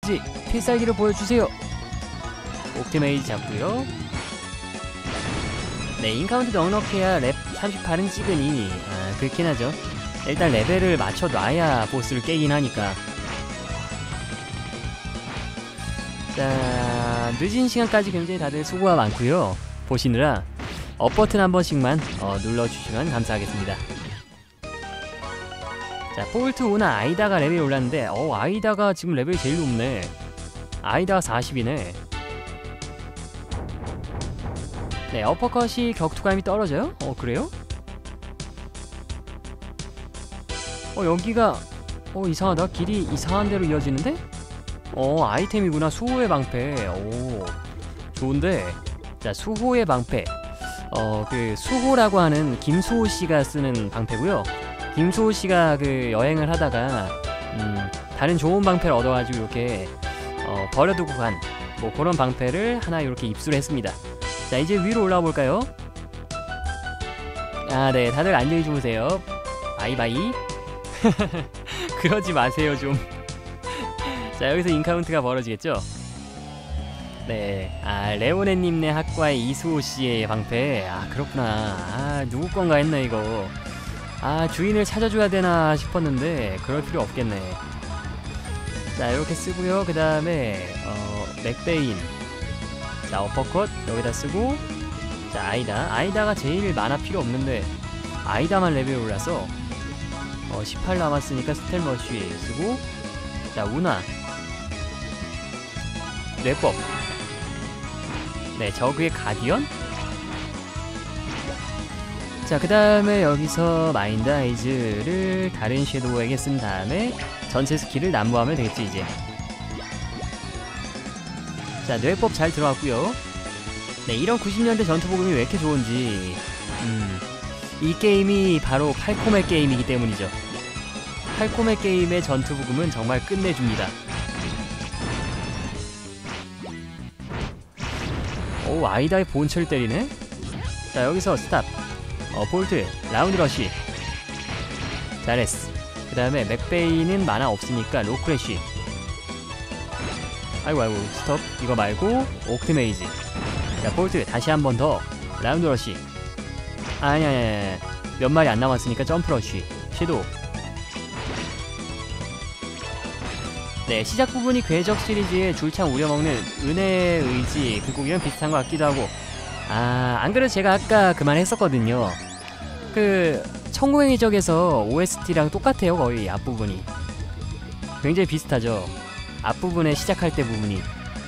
할아버지 필살기를 보여주세요. 옥테메이지 잡고요. 네, 인카운트 넉넉해야 랩 38은 찍으니 그렇긴 하죠. 일단 레벨을 맞춰놔야 보스를 깨긴 하니까. 자, 늦은 시간까지 굉장히 다들 수고가 많고요. 보시느라 업 버튼 한 번씩만 눌러주시면 감사하겠습니다. 자, 폴트 5나 아이다가 레벨이 올랐는데 아이다가 지금 레벨이 제일 높네. 아이다가 40이네. 네, 어퍼컷이 격투감이 떨어져요? 그래요? 여기가 이상하다. 길이 이상한 데로 이어지는데? 아이템이구나. 수호의 방패. 오, 좋은데. 자, 수호의 방패. 그 수호라고 하는 김수호씨가 쓰는 방패고요. 김수호씨가 그 여행을 하다가 다른 좋은 방패를 얻어가지고 이렇게 버려두고 간 뭐 그런 방패를 하나 이렇게 입수를 했습니다. 자, 이제 위로 올라가 볼까요? 네, 다들 안녕히 주무세요. 바이바이. 그러지 마세요 좀. 자, 여기서 인카운트가 벌어지겠죠? 네, 레오네님네 학과의 이수호씨의 방패. 그렇구나. 누구 건가 했네 이거. 주인을 찾아줘야 되나 싶었는데 그럴 필요 없겠네. 자, 이렇게 쓰고요. 그 다음에 맥베인. 자, 어퍼컷 여기다 쓰고. 자, 아이다가 제일 많아 필요 없는데 아이다만 레벨 올라서 18 남았으니까 스텔머쉬 쓰고. 자, 우나 뇌법. 네, 저그의 가디언. 자, 그 다음에 여기서 마인드 아이즈를 다른 섀도우에게 쓴 다음에 전체 스킬을 난무하면 되겠지 이제. 자, 뇌법 잘 들어갔고요. 네, 이런 90년대 전투복음이 왜 이렇게 좋은지. 이 게임이 바로 팔콤의 게임이기 때문이죠. 팔콤의 게임의 전투복음은 정말 끝내줍니다. 오, 아이다의 본체를 때리네? 자, 여기서 스탑. 볼트, 라운드 러쉬. 잘했어. 그 다음에 맥베이는 만화 없으니까 로크래쉬. 아이고 스톱. 이거 말고 옥트메이지. 자, 볼트 다시 한 번 더. 라운드 러쉬. 아니야. 몇 마리 안 남았으니까 점프 러쉬. 섀도우. 네, 시작 부분이 궤적 시리즈의 줄창 우려먹는 은혜의 의지 그 곡이랑 비슷한 것 같기도 하고. 안 그래도 제가 아까 그 말 했었거든요. 그 천공의 기적에서 OST랑 똑같아요. 거의 앞부분이 굉장히 비슷하죠. 앞부분에 시작할 때 부분이.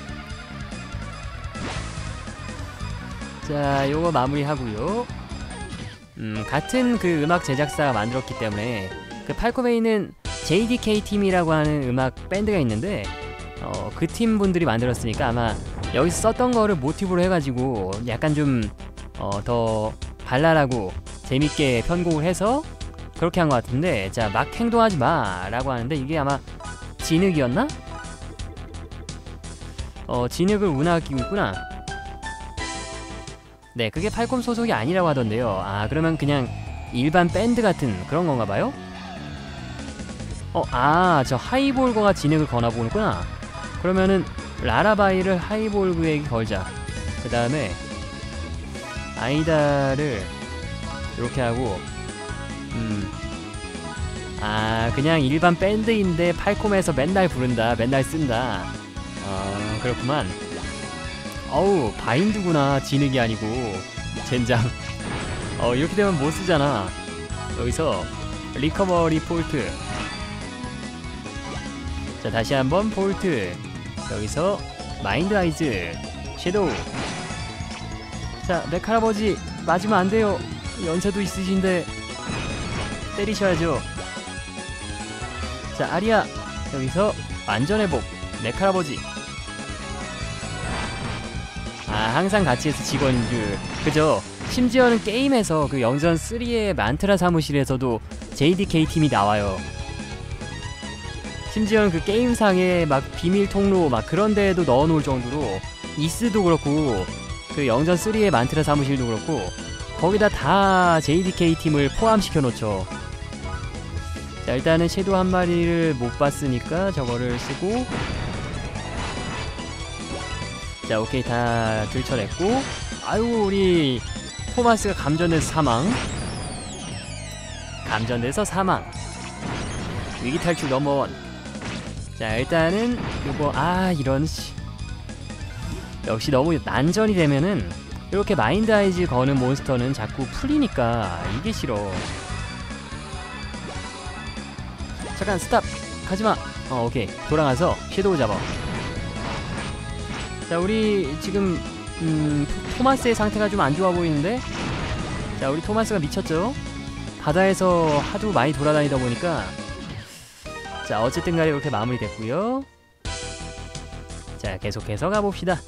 자, 요거 마무리하고요. 같은 그 음악 제작사가 만들었기 때문에 그 팔코메이는 JDK 팀이라고 하는 음악 밴드가 있는데 그 팀 분들이 만들었으니까 아마 여기서 썼던 거를 모티브로 해가지고 약간 좀 더 발랄하고 재밌게 편곡을 해서 그렇게 한 것 같은데. 자, 막 행동하지 마 라고 하는데 이게 아마 진흙이었나? 진흙을 운하가 끼고 있구나. 네, 그게 팔콤 소속이 아니라고 하던데요. 그러면 그냥 일반 밴드 같은 그런 건가 봐요? 저 하이볼거가 진흙을 거나 보는구나. 그러면은 라라바이를 하이볼그에게 걸자. 그 다음에 아이다를 이렇게 하고. 그냥 일반 밴드인데 팔콤에서 맨날 부른다, 맨날 쓴다. 그렇구만. 어우, 바인드구나. 진흙이 아니고 젠장. 이렇게 되면 못 쓰잖아. 여기서 리커버리 폴트. 자, 다시 한번 폴트. 여기서 마인드 아이즈 섀도우. 자, 맥할아버지 맞으면 안 돼요. 연세도 있으신데 때리셔야죠. 자, 아리아. 여기서 완전회복 맥할아버지. 항상 같이 해서 직원인 줄. 그죠? 심지어는 게임에서 그 영전 3의 만트라 사무실에서도 JDK 팀이 나와요. 심지어는 그 게임상에 막 비밀 통로 막 그런 데에도 넣어놓을 정도로, 이스도 그렇고 그 영전 3의 만트라 사무실도 그렇고 거기다 다 JDK 팀을 포함시켜 놓죠. 자, 일단은 섀도우 한 마리를 못 봤으니까 저거를 쓰고. 자, 오케이. 다 들쳐냈고. 아유, 우리 토마스가 감전돼서 사망. 감전돼서 사망. 위기탈출 넘버원. 자, 일단은 요거 이런 역시 너무 난전이 되면은 이렇게 마인드 아이즈 거는 몬스터는 자꾸 풀리니까 이게 싫어. 잠깐 스탑. 가지마. 오케이. 돌아가서 섀도우 잡아. 자, 우리 지금 토마스의 상태가 좀 안 좋아 보이는데. 자, 우리 토마스가 미쳤죠? 바다에서 하도 많이 돌아다니다 보니까. 자, 어쨌든 간에 이렇게 마무리됐고요. 자, 계속해서 가봅시다.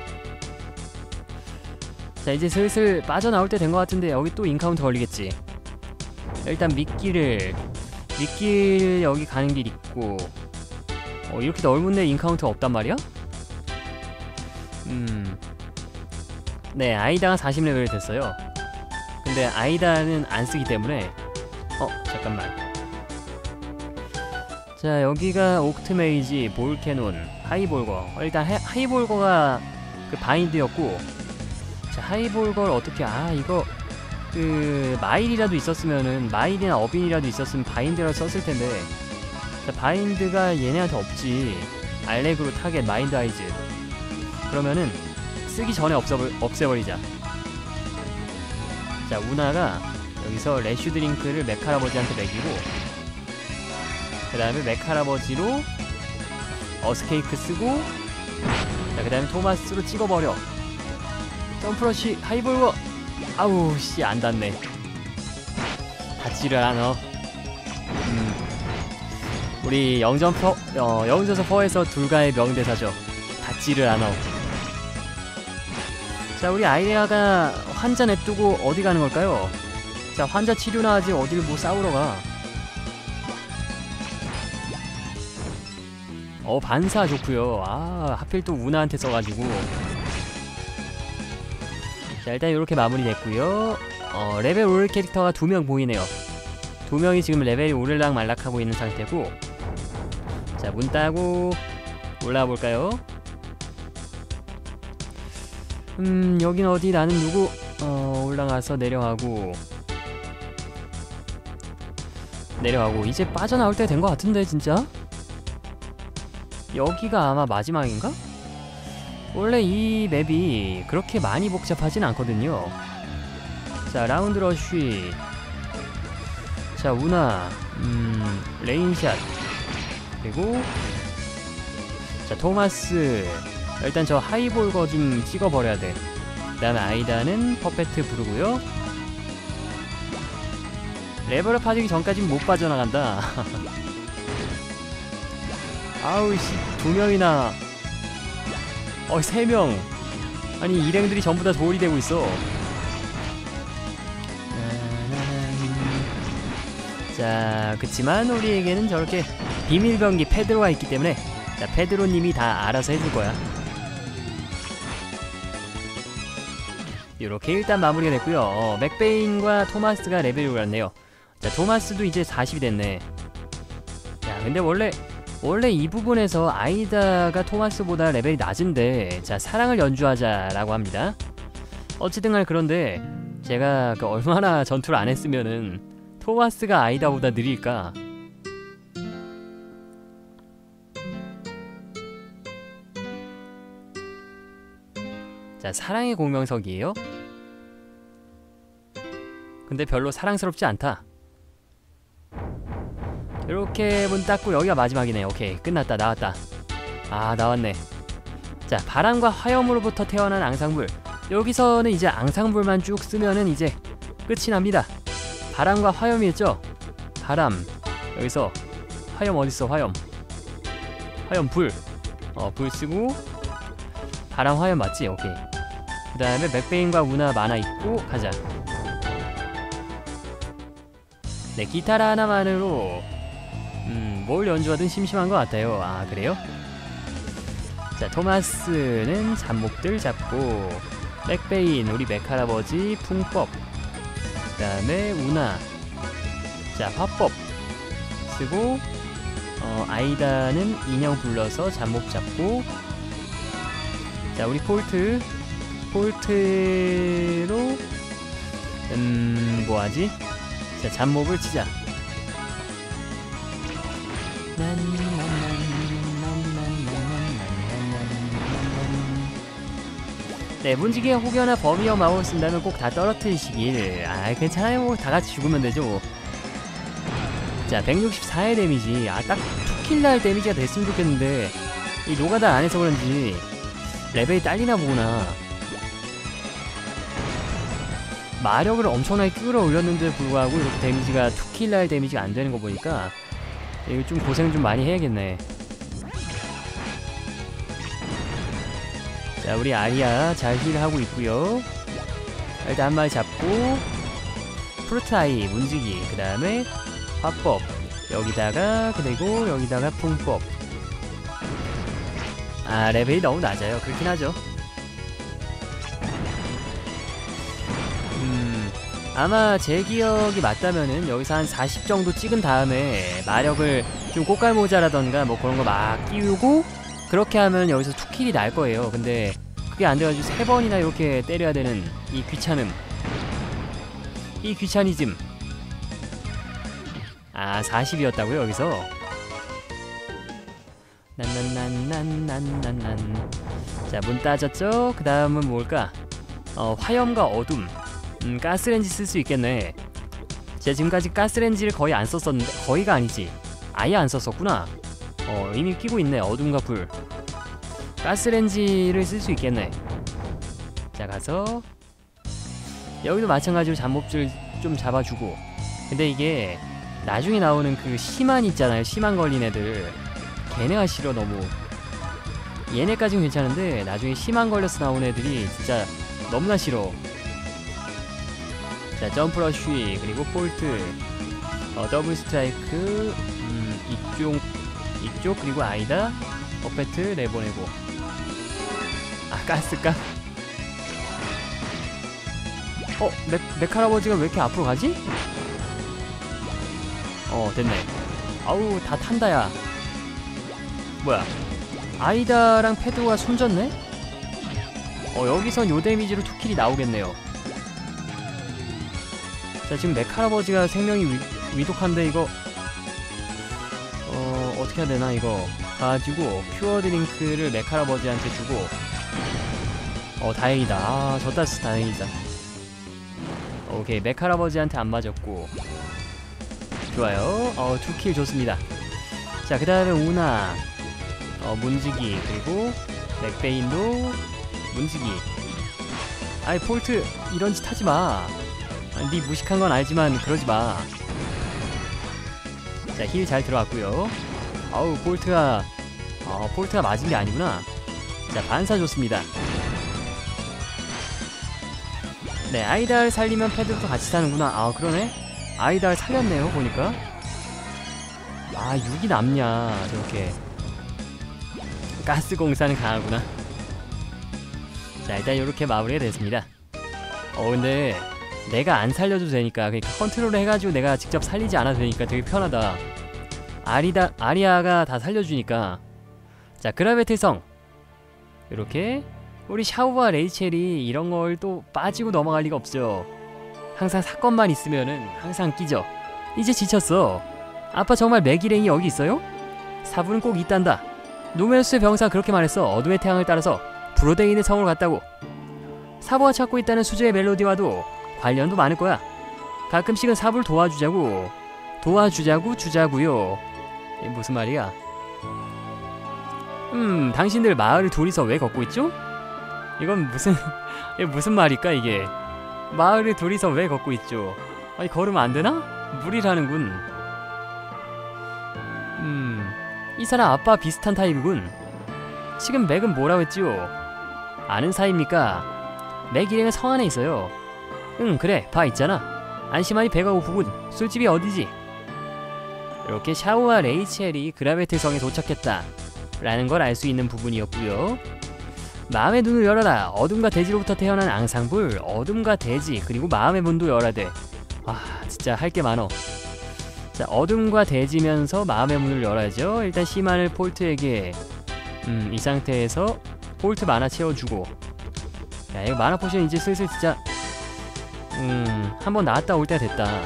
자, 이제 슬슬 빠져나올 때 된 것 같은데 여기 또 인카운터 걸리겠지. 일단 미끼 여기 가는 길 있고. 이렇게 넓은 데 인카운터 없단 말이야? 네, 아이다가 40레벨이 됐어요. 근데 아이다는 안 쓰기 때문에 잠깐만. 자, 여기가 옥트메이지, 볼캐논, 하이볼거. 일단 하이볼거가 그 바인드였고. 자, 하이볼거를 어떻게 이거 마일이라도 있었으면은, 마일이나 어빈이라도 있었으면 바인드를 썼을 텐데. 자, 바인드가 얘네한테 없지. 알렉으로 타겟 마인드 아이즈. 그러면은 쓰기 전에 없애버리자. 자, 우나가 여기서 레슈 드링크를 맥할아버지한테 먹이고, 그 다음에 맥할아버지로 어스케이크 쓰고, 자, 그 다음에 토마스로 찍어버려. 점프러쉬 하이볼거. 아우 씨, 안 닿네. 닿지를 않아. 우리 영전서 퍼에서 둘가의 명대사죠. 닿지를 않아. 자, 우리 아이레아가 환자 냅두고 어디 가는 걸까요? 자, 환자 치료나 하지 어딜 뭐 싸우러 가. 반사 좋구요. 하필 또 우나한테 써가지고. 자, 일단 이렇게 마무리됐고요. 레벨 오를 캐릭터가 2명 보이네요. 2명이 지금 레벨이 오를락 말락하고 있는 상태고. 자, 문 따고 올라와 볼까요? 여긴 어디? 나는 누구? 올라가서 내려가고 이제 빠져나올 때 된 것 같은데 진짜? 여기가 아마 마지막인가? 원래 이 맵이 그렇게 많이 복잡하진 않거든요. 자, 라운드 러쉬. 자, 우나. 레인샷. 그리고 자, 토마스. 일단 저 하이볼거 좀 찍어버려야 돼. 그 다음에 아이다는 퍼펙트 부르고요. 레벨업 하기 전까지는 못 빠져나간다. 아우씨, 2명이나 3명. 아니, 일행들이 전부 다 도울이 되고 있어. 자, 그치만 우리에게는 저렇게 비밀병기 페드로가 있기 때문에, 자, 페드로님이 다 알아서 해줄 거야. 요렇게 일단 마무리가 됐고요. 맥베인과 토마스가 레벨이 올랐네요. 자, 토마스도 이제 40이 됐네. 자, 근데 원래 이 부분에서 아이다가 토마스보다 레벨이 낮은데, 자, 사랑을 연주하자라고 합니다. 어쨌든 간에 그런데 제가 얼마나 전투를 안 했으면은 토마스가 아이다보다 느릴까? 자, 사랑의 공명석이에요? 근데 별로 사랑스럽지 않다. 이렇게 문 닫고 여기가 마지막이네. 오케이, 끝났다. 나왔다. 나왔네. 자, 바람과 화염으로부터 태어난 앙상블. 여기서는 이제 앙상블만 쭉 쓰면은 이제 끝이 납니다. 바람과 화염이었죠? 바람. 여기서 화염 어딨어? 화염 불. 불 쓰고 바람 화염 맞지? 오케이. 그 다음에 맥베인과 우나 만화 있고 가자. 네, 기타 하나만으로 뭘 연주하든 심심한 것 같아요. 그래요? 자, 토마스는 잡목들 잡고, 맥베인 우리 맥할아버지 풍법, 그 다음에 우나, 자, 화법 쓰고, 아이다는 인형 불러서 잡목 잡고, 자, 우리 폴트로 뭐하지? 자, 잡몹을 치자. 네, 문지기에 혹여나 범위어 마법을 쓴다면 꼭 다 떨어뜨리시길. 아, 괜찮아요. 뭐 다같이 죽으면 되죠. 자, 164의 데미지. 아, 딱 2킬 날 데미지가 됐으면 좋겠는데 이 노가다 안 해서 그런지 레벨이 딸리나 보구나. 마력을 엄청나게 끌어올렸는데 불구하고 이렇게 데미지가 2킬 날 데미지가 안 되는 거 보니까 이거 좀 고생 좀 많이 해야겠네. 자, 우리 아리아 잘 힐하고 있고요. 일단 한 마리 잡고 프루트아이 문지기, 그 다음에 화법 여기다가, 그리고 여기다가 풍법. 아, 레벨이 너무 낮아요. 그렇긴 하죠. 아마 제 기억이 맞다면은 여기서 한 40 정도 찍은 다음에 마력을 좀 꽃갈모자라던가 뭐 그런 거 막 끼우고 그렇게 하면 여기서 2킬이 날 거예요. 근데 그게 안 돼가지고 3번이나 이렇게 때려야 되는 이 귀찮음, 이 귀차니즘. 아, 40이었다고요 여기서? 난난난난난난난. 자, 문 따졌죠? 그 다음은 뭘까? 화염과 어둠. 가스렌지 쓸 수 있겠네. 제가 지금까지 가스렌지를 거의 안 썼었는데, 거의가 아니지, 아예 안 썼었구나. 이미 끼고 있네. 어둠과 불. 가스렌지를 쓸 수 있겠네. 자, 가서 여기도 마찬가지로 잡몹줄 좀 잡아주고. 근데 이게 나중에 나오는 그 심한 있잖아요. 심한 걸린 애들, 걔네가 싫어. 너무 얘네까진 괜찮은데 나중에 심한 걸려서 나온 애들이 진짜 너무나 싫어. 자, 점프러쉬, 그리고 폴트, 더블 스트라이크, 이쪽, 그리고 아이다, 퍼펙트 내보내고. 아, 가스까? 메카할아버지가 왜 이렇게 앞으로 가지? 됐네. 아우, 다 탄다야. 뭐야, 아이다랑 패드가 숨졌네? 여기선 요 데미지로 2킬이 나오겠네요. 자, 지금 메카할아버지가 생명이 위독한데 이거 어떻게 해야 되나. 이거 가지고 퓨어 드링크를 메카할아버지한테 주고. 다행이다. 아, 졌다스 다행이다. 오케이, 메카할아버지한테 안 맞았고 좋아요. 2킬 좋습니다. 자, 그 다음에 우나, 문지기, 그리고 맥베인도 문지기. 아이, 폴트 이런 짓 하지마. 니 무식한 건 알지만 그러지마. 자, 힐 잘 들어왔고요. 아우, 폴트가 맞은 게 아니구나. 자, 반사 좋습니다. 네, 아이다를 살리면 패드도 같이 사는구나. 아, 그러네. 아이다를 살렸네요 보니까. 아, 6이 남냐 저렇게. 가스 공사는 강하구나. 자, 일단 이렇게 마무리가 됐습니다. 근데 내가 안 살려도 되니까, 그러니까 컨트롤을 해가지고 내가 직접 살리지 않아도 되니까 되게 편하다. 아리아가 다 살려주니까. 자, 그라베트 성. 이렇게 우리 샤오와 레이첼이 이런 걸 또 빠지고 넘어갈 리가 없죠. 항상 사건만 있으면은 항상 끼죠. 이제 지쳤어. 아빠 정말 매기랭이 여기 있어요? 사부는 꼭 있단다. 노메우스의 병사가 그렇게 말했어. 어둠의 태양을 따라서 브로데인의 성으로 갔다고. 사부가 찾고 있다는 수저의 멜로디와도 관련도 많을 거야. 가끔씩은 사부를 도와주자고 주자구요. 이게 무슨 말이야? 당신들 마을을 둘이서 왜 걷고 있죠? 이건 이게 무슨 말일까 이게? 마을을 둘이서 왜 걷고 있죠? 아니, 걸으면 안 되나? 무리라는군. 이 사람 아빠 비슷한 타입이군. 지금 맥은 뭐라고 했지요? 아는 사이입니까? 맥 일행은 성 안에 있어요. 그래, 봐 있잖아. 안심하니 배가 고프군. 술집이 어디지? 이렇게 샤오와 레이첼이 그라베트 성에 도착했다 라는 걸 알 수 있는 부분이었고요. 마음의 눈을 열어라. 어둠과 대지로부터 태어난 앙상블, 어둠과 대지, 그리고 마음의 문도 열어대. 진짜 할 게 많어. 자, 어둠과 대지면서 마음의 문을 열어야죠. 일단 시만을 폴트에게 이 상태에서 폴트 마나 채워주고. 야, 이거 마나 포션 이제 슬슬 진짜 한번 나왔다 올 때가 됐다.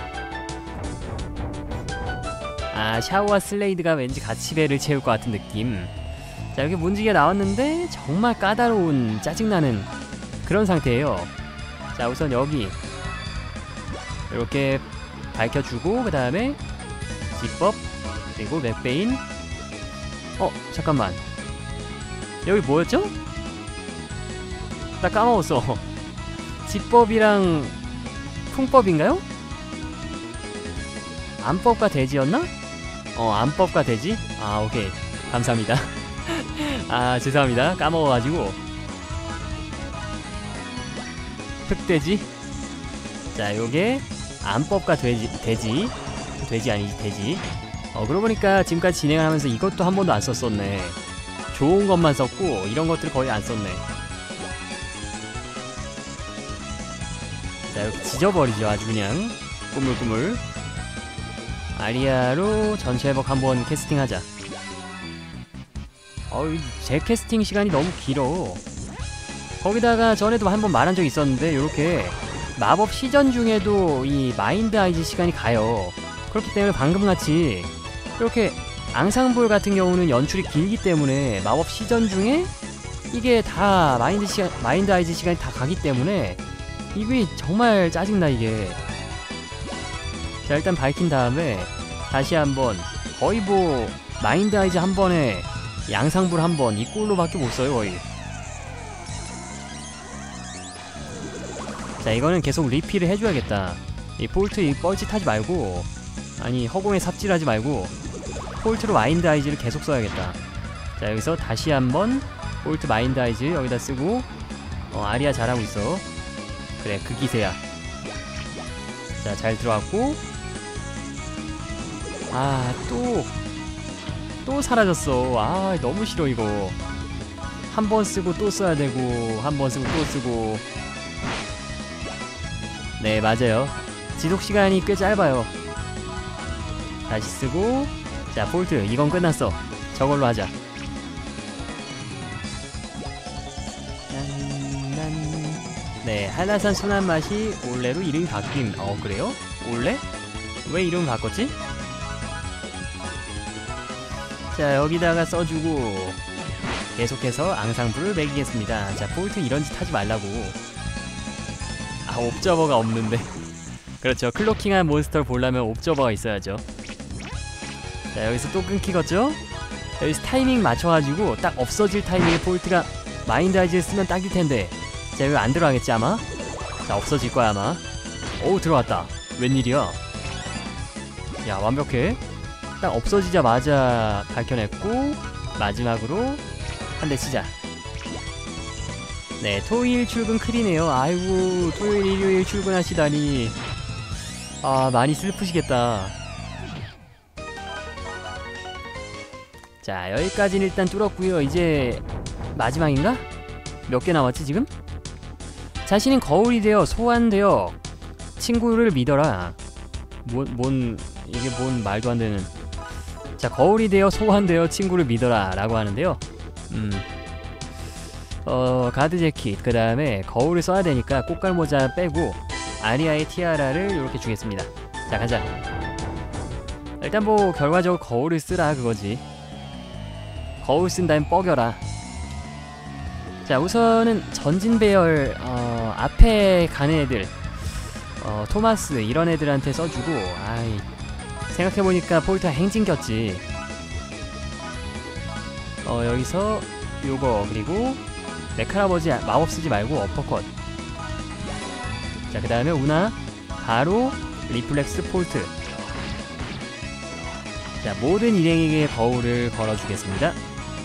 아, 샤오와 슬레이드가 왠지 같이 배를 채울 것 같은 느낌. 자, 여기 문지기가 나왔는데 정말 까다로운 짜증나는 그런 상태예요. 자, 우선 여기 이렇게 밝혀주고, 그 다음에 지법, 그리고 맥베인. 잠깐만, 여기 뭐였죠? 나 까먹었어. 지법이랑 풍법인가요? 안법과 대지였나? 안법과 대지? 아, 오케이, 감사합니다. 아, 죄송합니다, 까먹어가지고. 흑돼지. 자, 요게 안법과 돼지 아니지, 돼지. 그러고 보니까 지금까지 진행을 하면서 이것도 한 번도 안 썼었네. 좋은 것만 썼고 이런 것들을 거의 안 썼네. 자, 이렇게 지져버리죠. 아주 그냥 꾸물꾸물. 아리아로 전체 회복 한번 캐스팅하자. 제 캐스팅 시간이 너무 길어. 거기다가 전에도 한번 말한 적 있었는데, 요렇게 마법 시전 중에도 이 마인드 아이즈 시간이 가요. 그렇기 때문에 방금같이 이렇게 앙상블 같은 경우는 연출이 길기 때문에 마법 시전 중에 이게 다 마인드 아이즈 시간이 다 가기 때문에 이게 정말 짜증나, 이게. 자, 일단 밝힌 다음에 다시 한번, 거의 뭐 마인드 아이즈 한 번에 양상불 한 번, 이 꼴로밖에 못 써요, 거의. 자, 이거는 계속 리필을 해줘야겠다. 이 폴트 이 뻘짓하지 말고, 아니 허공에 삽질하지 말고 폴트로 마인드 아이즈를 계속 써야겠다. 자, 여기서 다시 한번 폴트 마인드 아이즈 여기다 쓰고. 아리아 잘하고 있어. 그래, 그 기세야. 자, 잘 들어왔고. 아, 또 사라졌어. 아, 너무 싫어 이거. 한 번 쓰고 또 써야 되고, 한 번 쓰고 또 쓰고. 네, 맞아요. 지속시간이 꽤 짧아요. 다시 쓰고. 자, 폴트 이건 끝났어. 저걸로 하자. 네, 한라산 순한 맛이 올레로 이름이 바뀐. 그래요? 올레? 왜 이름을 바꿨지? 자, 여기다가 써주고 계속해서 앙상블을 매기겠습니다. 자, 폴트 이런 짓 하지 말라고. 아, 옵저버가 없는데. 그렇죠, 클로킹한 몬스터를 보려면 옵저버가 있어야죠. 자, 여기서 또 끊기겠죠? 여기서 타이밍 맞춰가지고 딱 없어질 타이밍에 폴트가 마인드 아이즈를 쓰면 딱일 텐데. 자, 여기 안 들어가겠지 아마? 자, 없어질 거야 아마. 오, 들어왔다. 웬일이야? 야, 완벽해. 딱 없어지자마자 밝혀냈고, 마지막으로 한 대 치자. 네, 토요일 출근 클이네요. 아이고, 토요일 일요일 출근하시다니. 아, 많이 슬프시겠다. 자, 여기까지는 일단 뚫었고요. 이제 마지막인가? 몇 개 남았지 지금? 자신은 거울이 되어 소환되어 친구를 믿어라. 이게 뭔 말도 안 되는. 자, 거울이 되어 소환되어 친구를 믿어라 라고 하는데요. 가드 재킷, 그 다음에 거울을 써야 되니까 꽃갈모자 빼고 아리아의 티아라를 이렇게 주겠습니다. 자, 가자. 일단 뭐 결과적으로 거울을 쓰라 그거지. 거울 쓴 다음에 뻐겨라. 자, 우선은 전진배열 앞에 가는 애들, 토마스 이런 애들한테 써주고. 아이, 생각해보니까 폴트가 행진겼지. 여기서 요거, 그리고 메카라버지 마법 쓰지 말고 어퍼컷. 자, 그 다음에 우나 바로 리플렉스 폴트. 자, 모든 일행에게 거울을 걸어주겠습니다.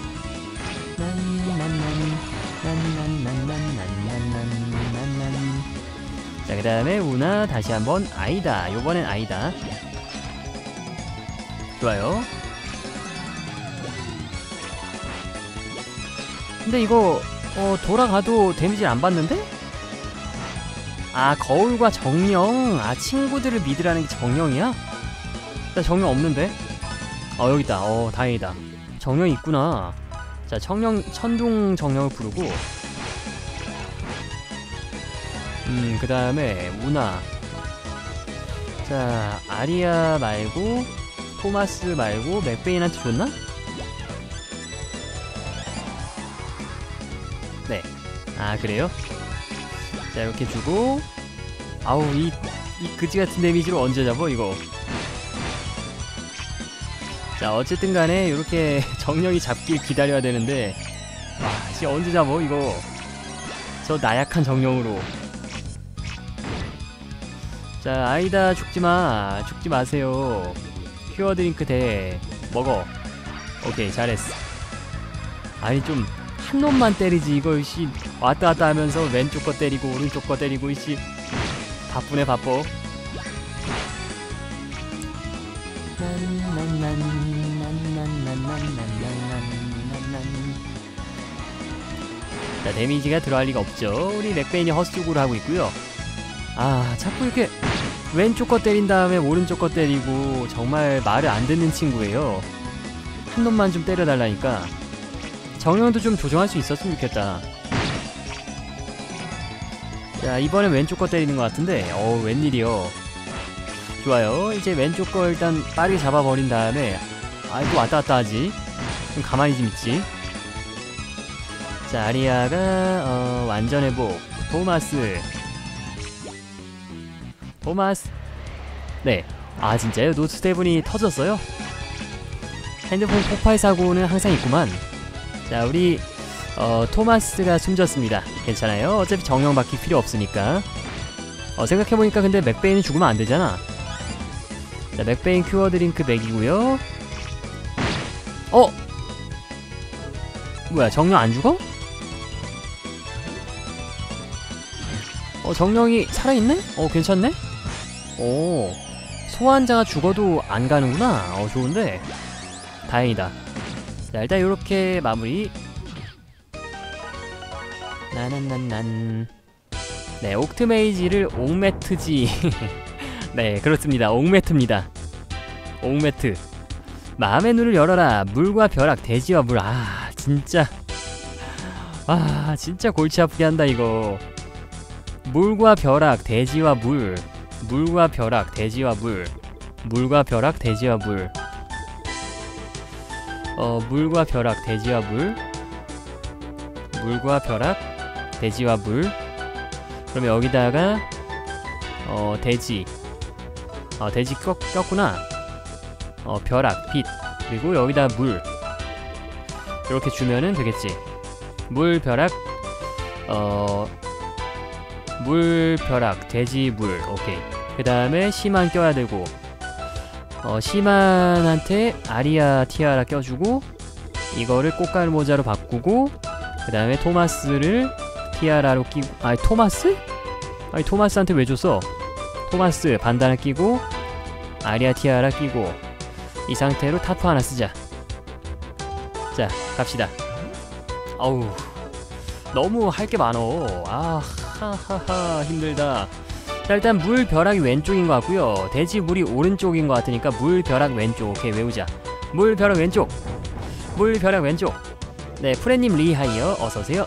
자, 그 다음에 우나 다시 한번 아이다. 요번엔 아이다. 좋아요. 근데 이거 돌아가도 데미지를 안 받는데? 아, 거울과 정령. 아, 친구들을 믿으라는 게 정령이야? 나 정령 없는데? 여기 있다. 다행이다. 정령이 있구나. 자, 천둥 정령을 부르고, 그 다음에 우나. 자, 아리아 말고 토마스 말고 맥베인한테 줬나? 네. 아, 그래요? 자, 이렇게 주고, 아우, 이 그지같은 데미지로 언제 잡어 이거. 자, 어쨌든 간에 이렇게 정령이 잡길 기다려야 되는데, 와, 씨, 언제 잡어 이거. 저 나약한 정령으로. 자, 아이다, 죽지마. 죽지 마세요. 퓨어 드링크 대 먹어. 오케이, 잘했어. 아니, 좀 한 놈만 때리지 이거. 씨, 왔다 갔다 하면서 왼쪽 거 때리고 오른쪽 거 때리고. 씨, 바쁘네 바빠. 자, 데미지가 들어갈 리가 없죠. 우리 맥베인이 헛수고를 하고 있고요. 아, 자꾸 이렇게 왼쪽 거 때린 다음에 오른쪽 거 때리고 정말 말을 안 듣는 친구예요. 한 놈만 좀 때려달라니까. 정령도 좀 조정할 수 있었으면 좋겠다. 자, 이번엔 왼쪽 거 때리는 것 같은데, 웬일이요. 좋아요. 이제 왼쪽 거 일단 빠르게 잡아버린 다음에, 또 왔다 갔다 하지. 좀 가만히 좀 있지. 자, 아리아가 완전 회복. 토마스. 네. 아, 진짜요? 노트스테븐이 터졌어요? 핸드폰 폭발 사고는 항상 있구만. 자, 우리 토마스가 숨졌습니다. 괜찮아요. 어차피 정령 받기 필요 없으니까. 생각해보니까 근데 맥베인은 죽으면 안 되잖아. 자, 맥베인 큐어 드링크 맥이고요. 뭐야, 정령 안 죽어? 정령이 살아있네? 괜찮네? 소환자가 죽어도 안 가는구나. 좋은데? 다행이다. 자, 일단 요렇게 마무리. 나난난난. 네, 옥트메이지를 옥매트지. 네, 그렇습니다. 옥매트입니다. 옥매트. 마음의 눈을 열어라. 물과 벼락, 대지와 물. 진짜. 진짜 골치 아프게 한다 이거. 물과 벼락, 대지와 물. 물과 벼락, 대지와 물. 물과 벼락, 대지와 물. 물과 벼락, 대지와 물. 물과 벼락, 대지와 물. 그러면 여기다가 대지. 대지 꼈구나. 벼락, 빛. 그리고 여기다 물. 이렇게 주면은 되겠지. 물, 벼락, 물, 벼락, 대지, 물. 오케이. 그 다음에 시만 껴야 되고, 시만한테 아리아 티아라 껴주고, 이거를 꽃갈 모자로 바꾸고, 그 다음에 토마스를 티아라로 끼고. 토마스? 토마스한테 왜 줬어? 토마스 반단을 끼고, 아리아 티아라 끼고, 이 상태로 타프 하나 쓰자. 자, 갑시다. 어우, 너무 할 게 많어. 하하하, 힘들다. 자, 일단 물, 벼락이 왼쪽인 것 같고요. 대지, 물이 오른쪽인 것 같으니까 물, 벼락, 왼쪽. 오케이, 외우자. 물, 벼락, 왼쪽. 물, 벼락, 왼쪽. 네, 프레님 리하이어 어서오세요.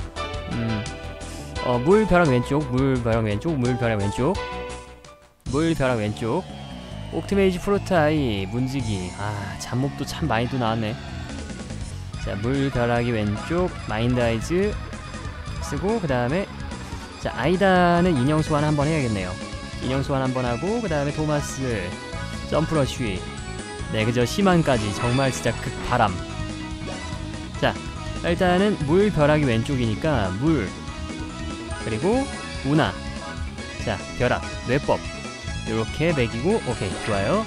물, 벼락, 왼쪽. 물, 벼락, 왼쪽. 물, 벼락, 왼쪽. 물, 벼락, 왼쪽. 옥트메이지 프로타이 문지기. 잡몹도 참 많이 또 나왔네. 자, 물, 벼락이 왼쪽. 마인드 아이즈 쓰고, 그 다음에 자, 아이다는 인형 소환 한번 해야겠네요. 인형 소환 한번 하고, 그 다음에 토마스 점프러쉬. 네, 그저 시만까지. 정말 진짜 극바람. 자, 일단은 물, 벼락이 왼쪽이니까 물. 그리고 우나. 자, 벼락, 뇌법. 요렇게 매기고. 오케이, 좋아요.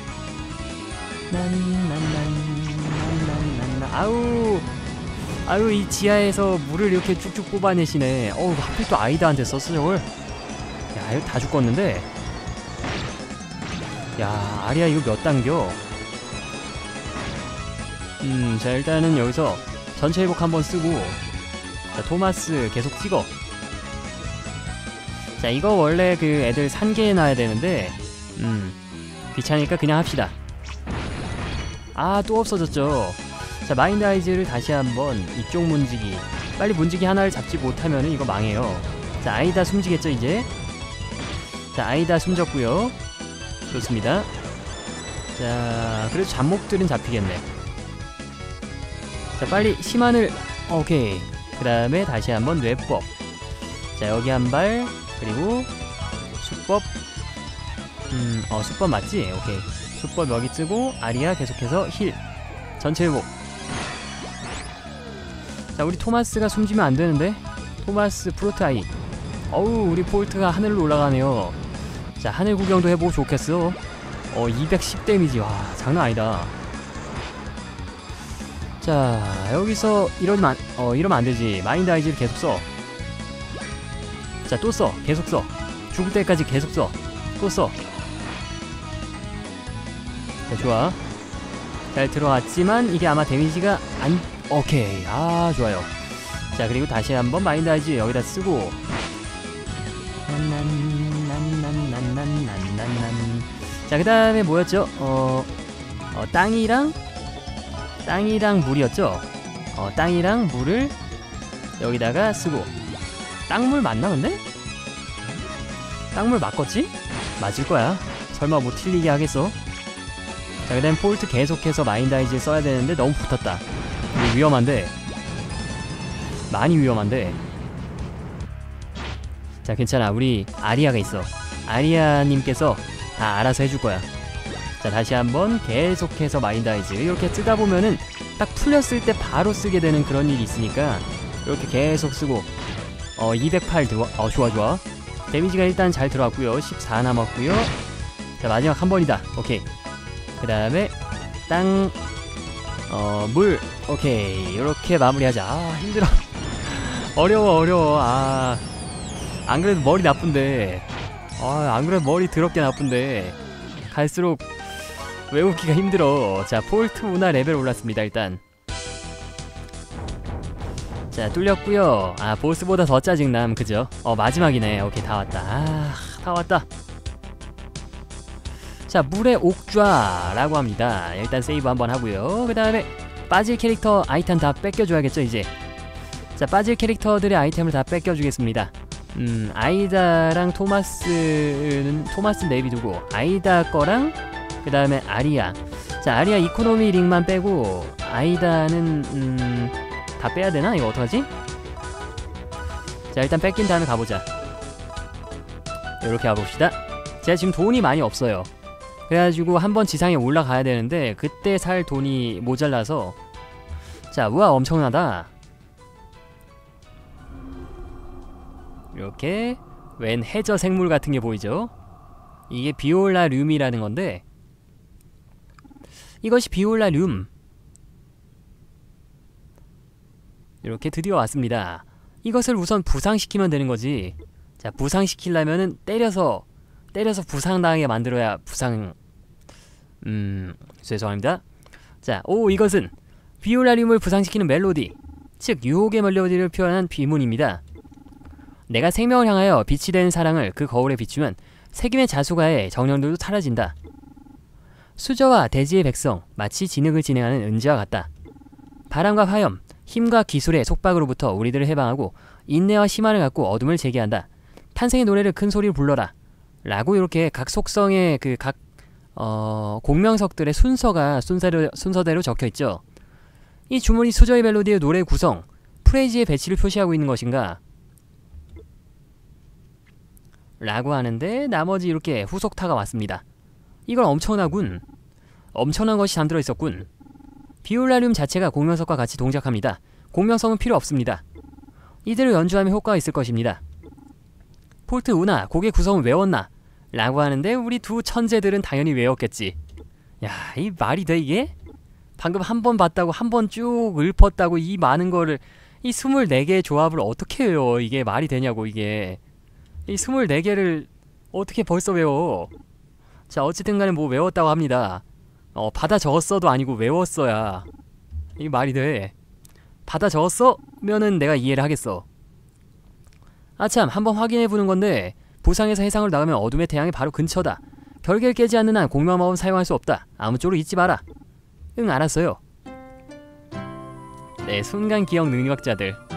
아우, 이 지하에서 물을 이렇게 쭉쭉 뽑아내시네. 하필 또 아이다한테 썼어 저걸. 야, 이거 다 죽겠는데. 야, 아리아 이거 몇 단겨? 자, 일단은 여기서 전체 회복 한번 쓰고. 자, 토마스 계속 찍어. 자, 이거 원래 그 애들 산계에 놔야 되는데 귀찮으니까 그냥 합시다. 또 없어졌죠. 자, 마인드 아이즈를 다시 한번 이쪽 문지기, 빨리 문지기 하나를 잡지 못하면 이거 망해요. 자, 아이다 숨지겠죠 이제. 자, 아이다 숨졌고요. 좋습니다. 자, 그래도 잡목들은 잡히겠네. 자, 빨리 심한을. 오케이. 그 다음에 다시 한번 뇌법. 자, 여기 한 발. 그리고 수법. 수법 맞지? 오케이. 수법 여기 쓰고 아리아 계속해서 힐. 전체 회복. 자, 우리 토마스가 숨지면 안 되는데. 토마스 프로트아이. 어우, 우리 폴트가 하늘로 올라가네요. 자, 하늘 구경도 해보고 좋겠어. 210 데미지. 와, 장난 아니다. 자, 여기서 이러면 안 되지. 마인드 아이즈를 계속 써. 자, 또 써. 계속 써. 죽을 때까지 계속 써. 또 써. 자, 좋아. 잘 들어왔지만 이게 아마 데미지가 안. 오케이. 아, 좋아요. 자, 그리고 다시 한번 마인드 아이즈 여기다 쓰고. 자, 그 다음에 뭐였죠? 땅이랑 물이었죠? 땅이랑 물을 여기다가 쓰고. 땅물 맞나 근데? 땅물 맞겠지? 맞을 거야. 설마 뭐 틀리게 하겠어? 자, 그 다음 폴트 계속해서 마인드 아이즈 써야 되는데 너무 붙었다. 이거 위험한데. 많이 위험한데. 자, 괜찮아. 우리 아리아가 있어. 아리아님께서 다 알아서 해줄 거야. 자, 다시 한번 계속해서 마인드 아이즈 이렇게 쓰다 보면은 딱 풀렸을 때 바로 쓰게 되는 그런 일이 있으니까 이렇게 계속 쓰고. 208 좋아. 데미지가 일단 잘 들어왔고요. 14 남았고요. 자, 마지막 한 번이다. 오케이. 그 다음에 땅, 물. 오케이. 이렇게 마무리하자. 아, 힘들어. 어려워. 안 그래도 머리 나쁜데. 안 그래도 머리 더럽게 나쁜데. 갈수록 외우기가 힘들어. 자, 폴트 문화 레벨 올랐습니다. 일단. 자, 뚫렸고요. 보스보다 더 짜증남. 그죠? 마지막이네. 오케이, 다 왔다. 다 왔다. 자, 물의 옥좌라고 합니다. 일단 세이브 한번 하고요. 그 다음에 빠질 캐릭터 아이템 다 뺏겨줘야겠죠 이제. 자, 빠질 캐릭터들의 아이템을 다 뺏겨주겠습니다. 아이다랑 토마스는 내비두고 아이다 거랑 그 다음에 아리아. 자, 아리아 이코노미 링만 빼고 아이다는 다 빼야되나? 이거 어떡하지? 자, 일단 뺏긴 다음에 가보자. 이렇게 가봅시다. 제가 지금 돈이 많이 없어요. 그래가지고 한번 지상에 올라가야 되는데 그때 살 돈이 모자라서. 자, 우와, 엄청나다. 이렇게 웬 해저 생물 같은 게 보이죠? 이게 비올라륨이라는 건데, 이것이 비올라륨. 이렇게 드디어 왔습니다. 이것을 우선 부상시키면 되는 거지. 자, 부상시키려면은 때려서 부상당하게 만들어야 죄송합니다. 자, 이것은 비올라륨을 부상시키는 멜로디, 즉 유혹의 멜로디를 표현한 비문입니다. 내가 생명을 향하여 빛이 된 사랑을 그 거울에 비추면 세김의 자수가의 정령들도 사라진다. 수저와 대지의 백성, 마치 진흙을 진행하는 은지와 같다. 바람과 화염, 힘과 기술의 속박으로부터 우리들을 해방하고 인내와 희망을 갖고 어둠을 제기한다. 탄생의 노래를 큰 소리로 불러라. 라고 이렇게 각 속성의 각 공명석들의 순서대로 적혀있죠. 이 주문이 수저의 멜로디의 노래 구성, 프레이즈의 배치를 표시하고 있는 것인가? 라고 하는데 나머지 이렇게 후속타가 왔습니다. 이건 엄청난 것이 잠들어 있었군. 비올라륨 자체가 공명석과 같이 동작합니다. 공명성은 필요 없습니다. 이대로 연주하면 효과가 있을 것입니다. 폴트 우나, 곡의 구성은 외웠나? 라고 하는데 우리 두 천재들은 당연히 외웠겠지. 야, 이 말이 돼 이게? 방금 한 번 봤다고 한 번 쭉 읊었다고 이 많은 거를, 이 24개의 조합을 어떻게 외워? 이게 말이 되냐고. 이게 이 24개를 어떻게 벌써 외워? 자, 어쨌든 간에 뭐 외웠다고 합니다. 받아 적었어도 아니고 외웠어야 이게 말이 돼. 받아 적었어? 면은 내가 이해를 하겠어. 아참, 한번 확인해보는 건데 부상에서 해상으로 나가면 어둠의 태양이 바로 근처다. 결계를 깨지 않는 한 공명마법 사용할 수 없다. 아무쪼록 잊지 마라. 응, 알았어요. 네, 순간 기억 능력자들.